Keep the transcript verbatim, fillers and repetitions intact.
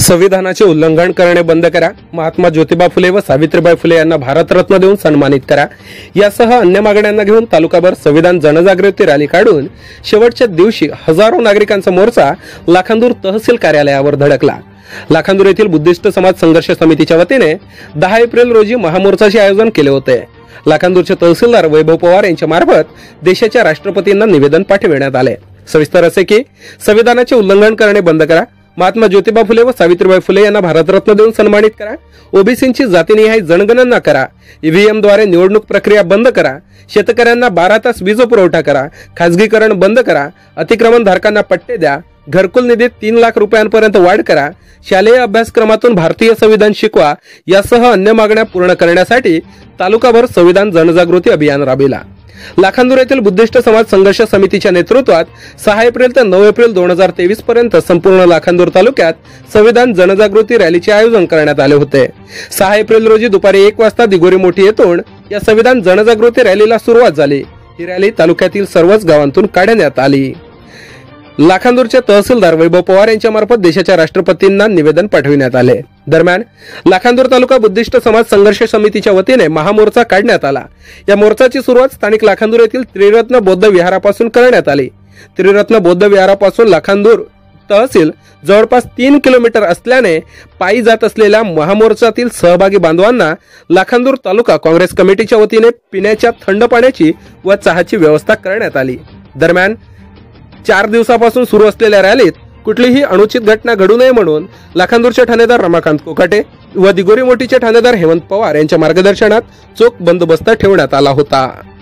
संविधानाचे उल्लंघन करणे बंद करा, महात्मा ज्योतिबा फुले व सावित्रीबाई फुले यांना भारतरत्न देऊन सन्मानित करा यासह अन्य मागण्यांना घेऊन तालुकाभर संविधान जनजागृती रॅली काढून शेवटच्या दिवशी हजारो नागरिकांचा मोर्चा लाखांदूर तहसील कार्यालयावर धडकला। लाखांदूर येथील बुद्धिस्ट समाज संघर्ष समितीच्या वतीने दहा एप्रिल रोजी महामोर्चाचे आयोजन केले होते। लाखांदूरचे तहसीलदार वैभव पवार यांच्या मार्फत देशाच्या राष्ट्रपतींना निवेदन पाठविण्यात आले। सविस्तर असे की संविधानाचे उल्लंघन करणे बंद करा, महात्मा ज्योतिबा फुले व सावित्रीबाई फुले यांना भारतरत्न देऊन सन्मानित करा, ओबीसींची जातीनिहाय जनगणना करा, ईव्हीएम द्वारे निवडणूक प्रक्रिया बंद करा, शेतकऱ्यांना बारा तास वीज पुरवठा करा, खासगीकरण बंद करा, अतिक्रमण धारकांना पट्टे द्या, घरकुल निधीत तीन लाख रुपयांपर्यंत वाढ करा, शालेय अभ्यासक्रमातून भारतीय संविधान शिकवा यासह अन्य मागण्या पूर्ण करण्यासाठी तालुकाभर संविधान जनजागृती अभियान राबविला। लाखांदूर येथील बुद्धिस्ट समाज संघर्ष समितीच्या नेतृत्वात सहा एप्रिल ते नऊ एप्रिल दोन हजार तेवीस पर्यंत संपूर्ण लाखांदूर तालुक्यात संविधान जनजागृती रॅलीचे आयोजन करण्यात आले होते। सहा एप्रिल रोजी दुपारी एक वाजता दिगोरी मोठी येथून या संविधान जनजागृती रॅलीला सुरुवात झाली। ही रॅली तालुक्यातील सर्वच गावांतून काढण्यात आली। लाखांदूरचे तहसीलदार वैभव पवार यांच्या मार्फत देशाच्या राष्ट्रपतींना निवेदन पाठविण्यात आले। दरम्यान लाखांदूर तालुका बुद्धिस्ट समाज संघर्ष समितीच्या वतीने महामोर्चा काढण्यात आला। या मोर्चाची सुरुवात स्थानिक लाखांदूर येथील त्रिरत्न बौद्ध विहारापासून करण्यात आली। त्रिरत्न बौद्ध विहारापासून लाखांदूर तहसील जवळपास तीन किलोमीटर असल्याने पायी जात असलेल्या महामोर्चातील सहभागी बांधवांना लाखांदूर तालुका काँग्रेस कमिटीच्या वतीने पिण्याच्या थंड पाण्याची व चहाची व्यवस्था करण्यात आली। दरम्यान चार दिवसापासून सुरू असलेल्या रॅलीत कुठलीही अनुचित घटना घडू नये म्हणून लाखांदूरचे ठाणेदार रमाकांत कोकाटे व दिगोरी मोठीचे ठाणेदार हेमंत पवार यांच्या मार्गदर्शनात चोख बंदोबस्त ठेवण्यात आला होता।